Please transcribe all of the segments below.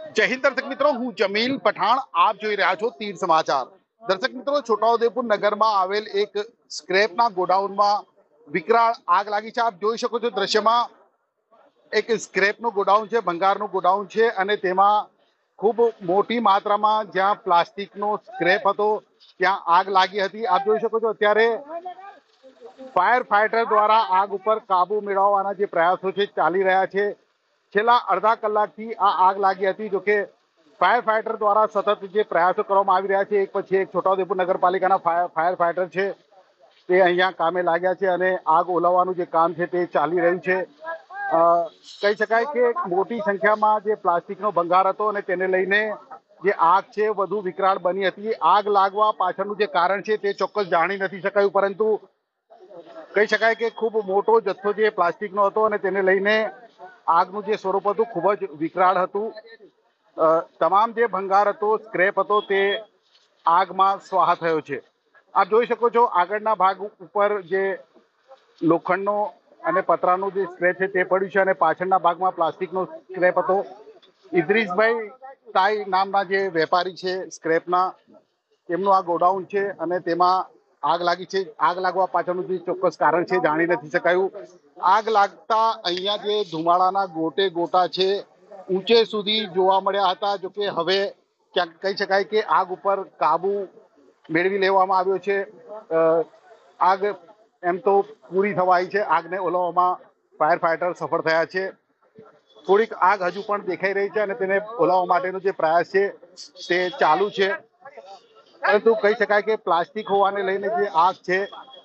જય હિન્દ દર્શક મિત્રો, હું જમીલ પઠાણ. આપ જોઈ રહ્યા છો તીર સમાચાર. દર્શક મિત્રો, છોટાઉદેપુર નગરમાં આવેલ એક સ્ક્રેપના ગોડાઉનમાં વિકરાળ આગ લાગી છે. આપ જોઈ શકો છો દ્રશ્યમાં એક સ્ક્રેપનું ગોડાઉન છે, ભંગારનું ગોડાઉન છે અને તેમાં ખૂબ મોટી માત્રામાં જ્યાં પ્લાસ્ટિકનો સ્ક્રેપ હતો ત્યાં આગ લાગી હતી. આપ જોઈ શકો છો અત્યારે ફાયર ફાઈટર દ્વારા આગ ઉપર કાબુ મેળવવાના જે પ્રયાસો છે ચાલી રહ્યા છે. છેલ્લા અડધા કલાકથી આ આગ લાગી હતી. જોકે ફાયર ફાઈટર દ્વારા સતત જે પ્રયાસો કરવામાં આવી રહ્યા છે, એક પછી એક છોટાઉદેપુર નગરપાલિકાના ફાયર ફાઈટર છે તે અહીંયા કામે લાગ્યા છે અને આગ ઓલવવાનું જે કામ છે તે ચાલી રહ્યું છે. કહી શકાય કે મોટી સંખ્યામાં જે પ્લાસ્ટિકનો ભંગાર હતો અને તેને લઈને જે આગ છે વધુ વિકરાળ બની હતી. આગ લાગવા પાછળનું જે કારણ છે તે ચોક્કસ જાણી નથી શકાયું, પરંતુ કહી શકાય કે ખૂબ મોટો જથ્થો જે પ્લાસ્ટિકનો હતો અને તેને લઈને આગનું જે સ્વરૂપ હતું ખૂબ જ વિકરાળ હતું. તમામ જે ભંગાર હતો, સ્ક્રેપ હતો, તે આગમાં સ્વાહા થયો છે. આપ જોઈ શકો છો આગળના ભાગ ઉપર જે લોખંડનો અને પતરાનું જે સ્ક્રેપ છે તે પડ્યું છે અને પાછળના ભાગમાં પ્લાસ્ટિકનો સ્ક્રેપ હતો. ઇદ્રીસભાઈ તાઈ નામના જે વેપારી છે સ્ક્રેપના, તેમનું આ ગોડાઉન છે અને તેમાં આગ લાગી છે. આગ લાગવા પાછળનું જે ચોક્કસ કારણ છે જાણી નથી શકાયું. આગ લાગતા અહીંયા જે ધુમાડાના ગોટે ગોટા છે ઊંચે સુધી જોવા મળ્યા હતા. જોકે હવે ક્યાંક કહી શકાય કે આગ ઉપર કાબુ મેળવી લેવામાં આવ્યો છે. આગ એમ તો પૂરી થવાઈ છે. આગને ઓલવવામાં ફાયર ફાઈટર સફળ થયા છે. થોડીક આગ હજુ પણ દેખાઈ રહી છે અને તેને ઓલવવા માટેનો જે પ્રયાસ છે તે ચાલુ છે, પરંતુ કહી શકાય કે પ્લાસ્ટિક હોવાને લઈને જે આગ છે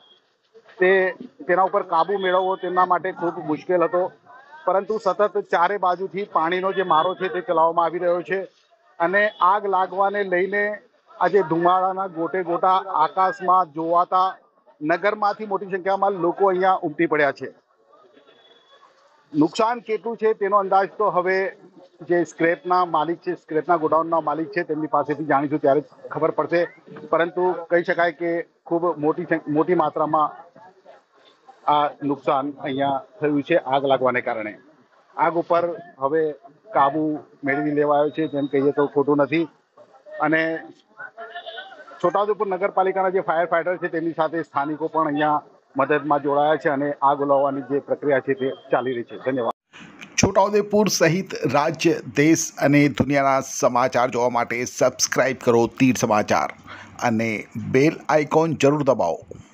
તેના ઉપર કાબુ મેળવવો તેમના માટે ખૂબ મુશ્કેલ હતો. પરંતુ સતત ચારે બાજુથી પાણીનો જે મારો છે તે ચલાવવામાં આવી રહ્યો છે અને આગ લાગવાને લઈને આજે ધુમાડાના ગોટે ગોટા આકાશમાં જોવાતા નગરમાંથી મોટી સંખ્યામાં લોકો અહીંયા ઉમટી પડ્યા છે. નુકસાન કેટલું છે તેનો અંદાજ તો હવે જે સ્ક્રેપના માલિક છે, સ્ક્રેપના ગોડાઉનના માલિક છે, તેમની પાસેથી જાણીશું ત્યારે ખબર પડશે. પરંતુ કહી શકાય કે ખૂબ મોટી માત્રામાં આ નુકસાન અહીંયા થયું છે આગ લાગવાને કારણે. આગ ઉપર હવે કાબુ મેળવી લેવાયો છે તેમ કહીએ તો ખોટું નથી. અને છોટાઉદેપુર નગરપાલિકાના જે ફાયર ફાઈટર છે તેમની સાથે સ્થાનિકો પણ અહીંયા મદદમાં જોડાયા છે અને આગ ઓલવવાની જે પ્રક્રિયા છે તે ચાલી રહી છે. ધન્યવાદ. છોટાઉદેપુર સહિત રાજ્ય, દેશ અને દુનિયાના સમાચાર જોવા માટે સબસ્ક્રાઇબ કરો તીર સમાચાર અને બેલ આઇકોન જરૂર દબાવો.